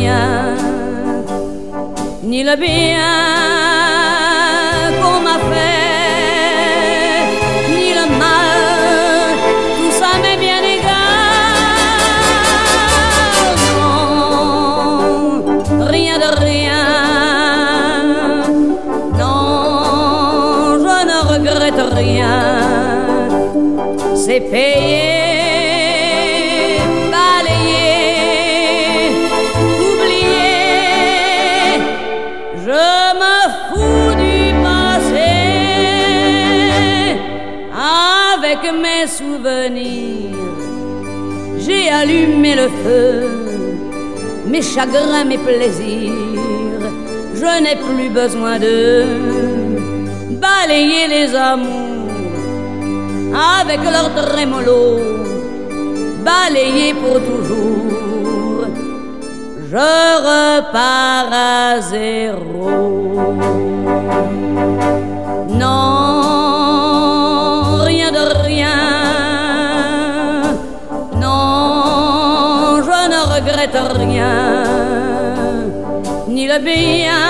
rien, ni le bien qu'on m'a fait, ni le mal, tout ça m'est bien égal. Non, rien de rien, non, je ne regrette rien, c'est payé. Je me fous du passé, avec mes souvenirs. J'ai allumé le feu, mes chagrins, mes plaisirs. Je n'ai plus besoin de balayer les amours avec leur trémolo, balayer pour toujours. Je repars à zéro. Non, rien de rien. Non, je ne regrette rien, ni le bien